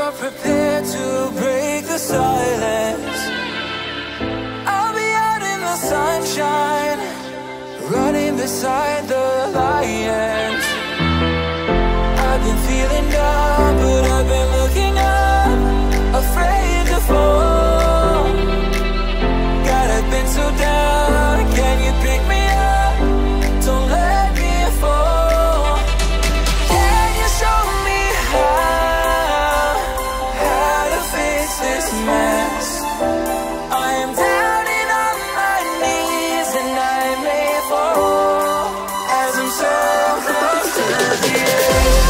you're prepared to break the silence, I'll be out in the sunshine, running beside the lions. I've been feeling down, but I've been looking up, afraid to fall. God, I've been so down, can you pick me up? Don't let me fall. Can you show me how to fix this mess? I am down and on my knees and I may fall as I'm so close to the edge.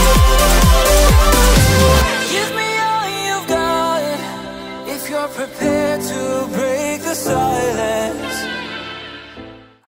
Prepare